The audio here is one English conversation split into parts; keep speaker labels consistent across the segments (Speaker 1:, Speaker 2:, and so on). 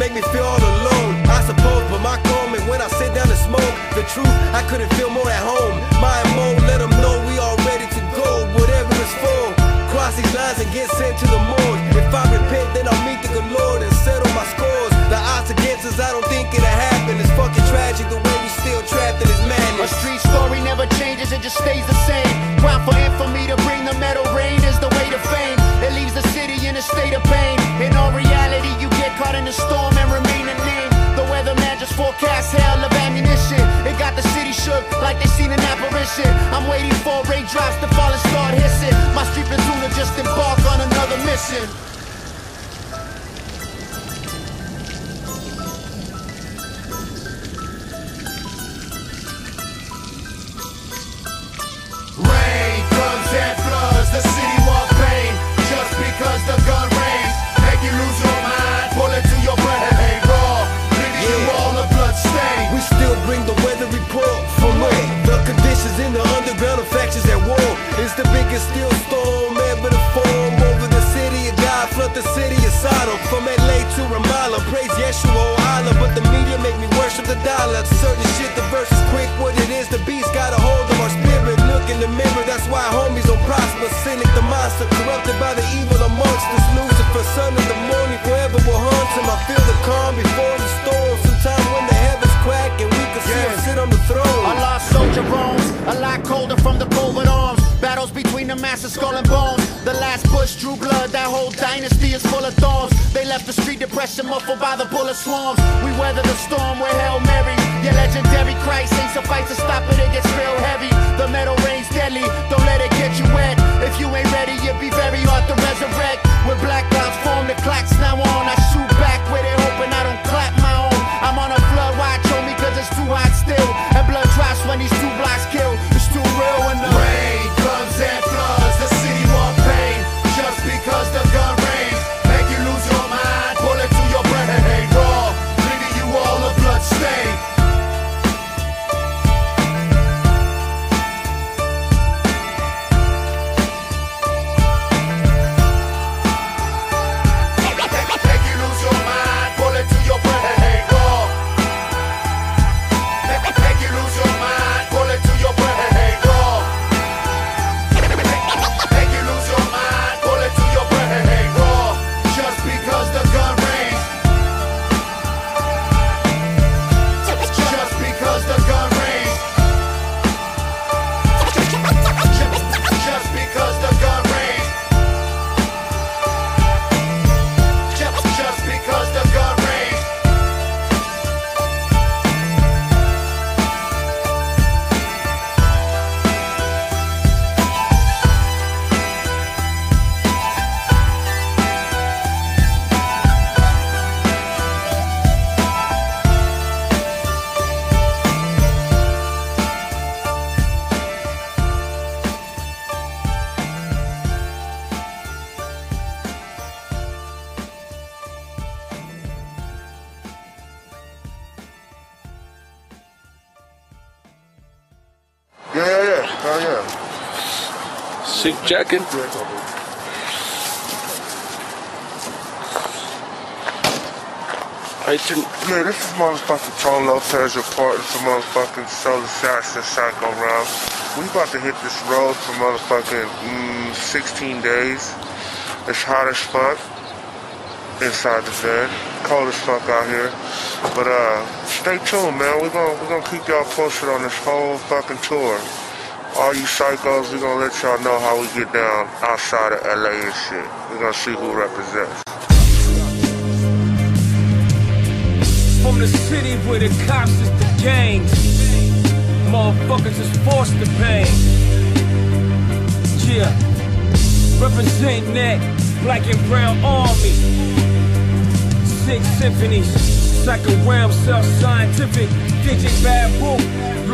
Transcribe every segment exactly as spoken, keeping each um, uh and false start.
Speaker 1: make me feel all alone, I suppose. But my comment when I sit down and smoke, the truth, I couldn't feel more at home. My mode, let them know we all ready to go, whatever it's for. Cross these lines and get sent to the morgue. If I repent, then I'll meet the good Lord and settle my scores. The odds against us, I don't think it'll happen. It's fucking tragic the way we still trapped in this madness.
Speaker 2: A street story never changes, it just stays the same. Ground for infamy to bring the metal rain is the way to fame. It leaves the city in a state of pain. In all reality, you get caught in the storm and remain unnamed. The weatherman just forecast hell of ammunition. It got the city shook like they seen an apparition. I'm waiting for raindrops to fall and start hissing. My street platoon will just embark on another mission.
Speaker 3: Rain comes and floods, the city walk pain. Just because the gun rains, make you lose your mind, bullet to your brain, raw, leaving you all a blood stain.
Speaker 1: We still bring the weather report from where the conditions in the underground of factions at war. It's the biggest steel storm ever to form over the city of God, flood the city of Sodom. From L A to Ramallah, praise Yeshua, oh Allah. But the media make me worship the dollar. Certain shit, the verse is quick, what it is, the beast got a hold of our spirit. Look in the mirror, that's why homies don't prosper. Cynic the monster, corrupted by the evil amongst us. Lucifer, son of the morning, forever will haunt him. I feel the calm before the storm. Sometime when the heavens crack and we can see him sit on the throne.
Speaker 2: A lost soldier roams, a lot colder from the covert arms. Battles between the massive skull and bones. The last bush drew blood, that whole dynasty is full of thorns. They left the street depression muffled by the bullet swarms. We weather the storm with Hail Mary. Your legendary Christ ain't suffice to stop it, it gets real heavy. The metal rain's deadly, don't let it get you wet. If you ain't ready, you'll be very hard to resurrect. When black clouds form, the clock's now on. I shoot back with it, hoping I don't clap my own. I'm on a flood watch, homie, cause it's too hot still. And blood drops when these two blocks kill. It's too real when the
Speaker 3: rain comes and floods, the city walk pain. Just because the gun rains, make you lose your mind, bullet to your brain, raw, leaving you all a blood stain.
Speaker 4: Yeah, yeah, yeah. Oh, yeah.
Speaker 5: Suit jacket. I turn.
Speaker 4: Yeah, this is motherfucking Tone Lopez reporting for motherfucking Solar Shots and Psycho Round. We about to hit this road for motherfucking mm, sixteen days. It's hot as fuck inside the van. Cold as fuck out here. But uh, stay tuned, man. We're gonna we're gonna keep y'all posted on this whole fucking tour. All you psychos, we're gonna let y'all know how we get down outside of L A and shit. We're gonna see who represents.
Speaker 6: From the city where the cops is the gangs, motherfuckers is forced to pay. Yeah, representing that black and brown army. Six symphonies, Psycho Realm, Self Scientific, D J Bad Book, Los Angeles.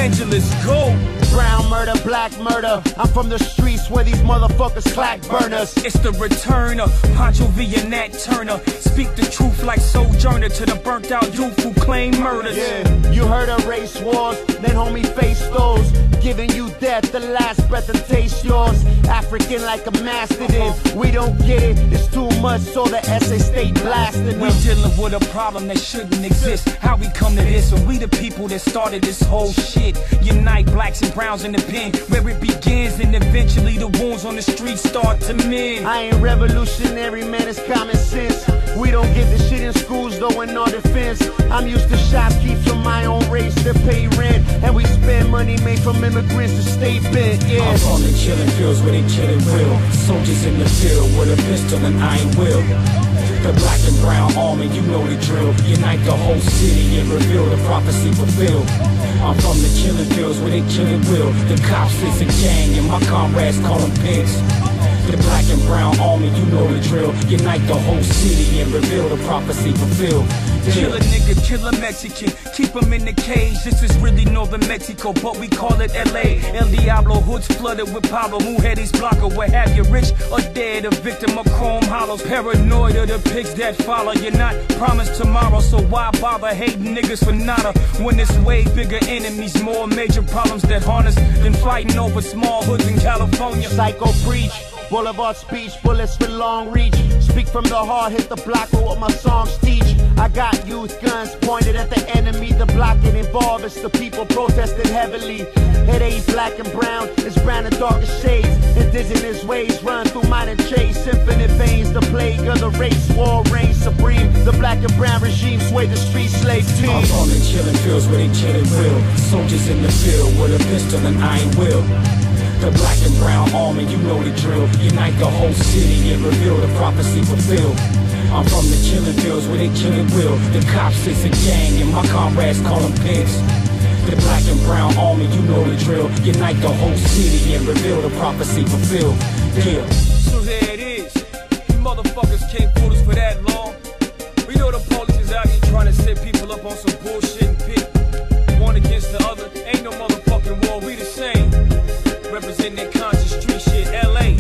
Speaker 6: Angeles, go.
Speaker 2: Brown murder, black murder. I'm from the streets where these motherfuckers clack burners.
Speaker 6: It's the return of Pancho Villa, Nat Turner. Speak the truth like Sojourner to the burnt out youth who claim murders.
Speaker 2: Yeah, you heard of race wars, then homie face those. Giving you death, the last breath and taste yours. African like a mastodon, we don't get it, it's too much, so the essay stay blasted.
Speaker 6: We dealing with a problem that shouldn't exist. How we come to this, and we the people that started this whole shit. Unite blacks and browns in the pen, where it begins, and eventually the wounds on the streets start to mend.
Speaker 2: I ain't revolutionary, man, it's common sense. We don't get this shit in schools, though, in our defense. I'm used to shopkeepers from my own race to pay rent, and we spend money made from immigrants to stay bent, yeah.
Speaker 6: I'm from the killing fields where they killing real. Soldiers in the field with a pistol and iron will. The black and brown army, you know the drill. Unite the whole city and reveal the prophecy fulfilled. I'm from the killing fields where they killing will. The cops is a gang and my comrades call them pigs. The black and brown army, you know the drill. Unite the whole city and reveal the prophecy fulfilled. Kill a nigga, kill a Mexican, keep him in the cage. This is really northern Mexico, but we call it L A. El Diablo hoods flooded with Pablo Mujetti's blocker. Where have you rich or dead, a victim of chrome hollows. Paranoid of the pigs that follow. You're not promised tomorrow, so why bother hating niggas for nada? When it's way bigger enemies, more major problems that harness than fighting over small hoods in California.
Speaker 2: Psycho preach, boulevard speech, bullets with long reach. Speak from the heart, hit the block with what my songs teach. I got youth guns pointed at the enemy. The block it involved, it's the people protesting heavily. It ain't black and brown, it's brown and darker shades. Indigenous ways run through mine and chase. Infinite veins, the plague of the race. War reigns supreme. The black and brown regime sway the street slave team.
Speaker 6: I'm on the killing fields where they killing real. Soldiers in the field with a pistol and iron will. The black and brown army, you know the drill. Unite the whole city and reveal the prophecy fulfilled. I'm from the killing fields where they killing real. The cops is a gang and my comrades call them pigs. The black and brown army, you know the drill. Unite the whole city and reveal the prophecy fulfilled. Yeah. So there it is. You motherfuckers can't fool us for that long. We know the police is out here trying to set people up on some bullshit and pit. One against the other. Ain't no motherfucking war, we the same. Representing that conscious street shit, L A.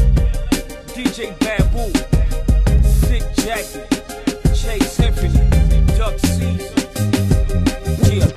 Speaker 6: D J Babu, Sick Jacket, Chase Symphony, Duck Season. Yeah.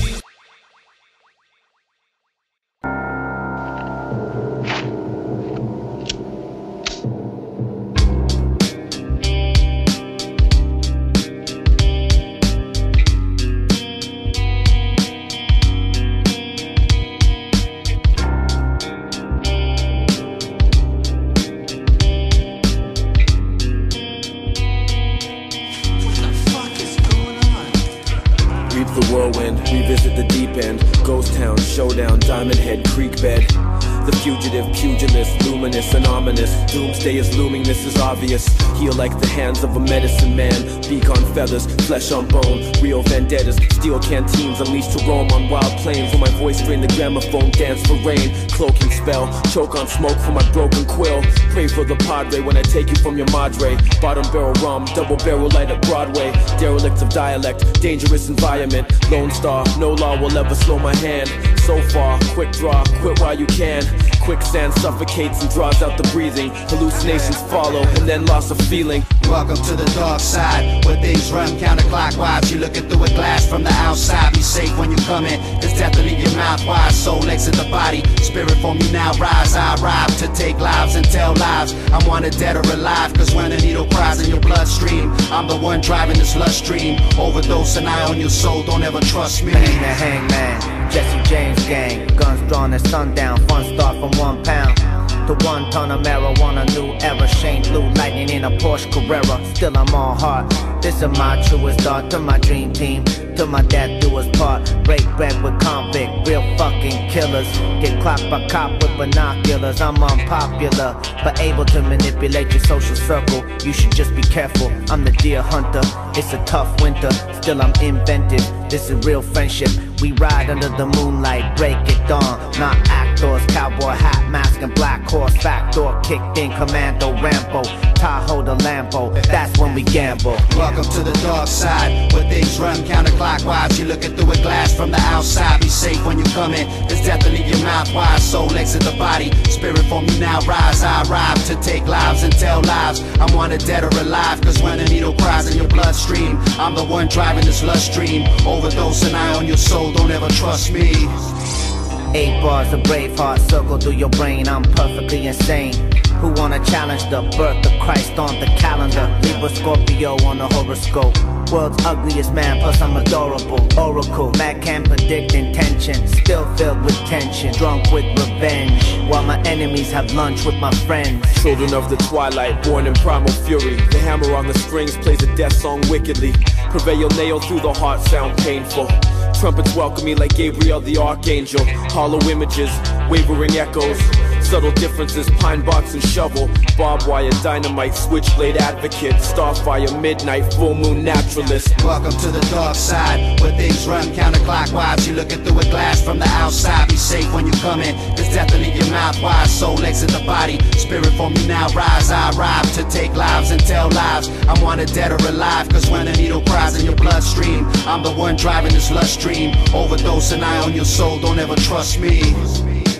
Speaker 5: Revisit the deep end, ghost town, showdown, diamond head, creek bed. The fugitive, pugilist, luminous and ominous. Doomsday is looming, this is obvious. Heal like the hands of a medicine man. Beak on feathers, flesh on bone. Real vendettas, steel canteens unleashed to roam on wild plains. Where my voice drain the gramophone, dance for rain. Cloaking spell, choke on smoke from my broken quill. Pray for the padre when I take you from your madre. Bottom barrel rum, double barrel light at Broadway. Derelicts of dialect, dangerous environment. Lone star, no law will ever slow my hand. So far, quick draw, quit while you can. Quicksand suffocates and draws out the breathing. Hallucinations follow and then loss of feeling.
Speaker 7: Welcome to the dark side, where things run counterclockwise. You're looking through a glass from the outside. Be safe when you come in, cause death will leave your mouth wide. Soul exit the body, spirit from you now rise. I arrive to take lives and tell lives. I'm wanted dead or alive, cause when a needle cries in your bloodstream, I'm the one driving this lust stream. Overdose an eye on your soul, don't ever trust me.
Speaker 8: Bang the hangman, Jesse James gang. Guns drawn at sundown, fun start from one pound to one ton of marijuana, new era. Shane Blue Lightning in a Porsche Carrera. Still I'm on heart. This is my truest thought to my dream team. Till my dad do us part. Break bread with convict, real fucking killers. Get clocked by cop with binoculars. I'm unpopular, but able to manipulate your social circle. You should just be careful. I'm the deer hunter. It's a tough winter. Still I'm inventive. This is real friendship. We ride under the moonlight, break it dawn. Not act trapdoors, cowboy hat, mask and black horse, back door kicked in, commando Rambo, Tahoe the Lambo, that's when we gamble.
Speaker 7: Welcome to the dark side, where things run counterclockwise. You're looking through a glass from the outside. Be safe when you come in, cause death will leave your mouth wide. Soul exit the body, spirit form you now rise. I arrive to take lives and tell lives. I'm wanted dead or alive, cause when the needle cries in your bloodstream, I'm the one driving this lust stream. Overdose and eye on your soul, don't ever trust me.
Speaker 8: Eight bars of brave heart circle through your brain, I'm perfectly insane. Who wanna challenge the birth of Christ on the calendar? Libra Scorpio on the horoscope. World's ugliest man, plus I'm adorable. Oracle, man can't predict intention. Still filled with tension, drunk with revenge, while my enemies have lunch with my friends.
Speaker 5: Children of the twilight, born in primal fury. The hammer on the strings plays a death song wickedly. Prevail nail through the heart, sound painful. Trumpets welcome me like Gabriel the Archangel. Hollow images, wavering echoes. Subtle differences, pine box and shovel. Barbed wire, dynamite, switchblade advocate. Starfire, midnight, full moon naturalist.
Speaker 7: Welcome to the dark side, where things run counterclockwise. You're looking through a glass from the outside. Be safe when you come in, cause death will leave your mouth wide. Soul exit the body, spirit form you now rise. I arrive to take lives and tell lives. I'm wanted dead or alive, cause when the needle cries in your bloodstream, I'm the one driving this lust stream. Overdose and eye on your soul, don't ever trust me.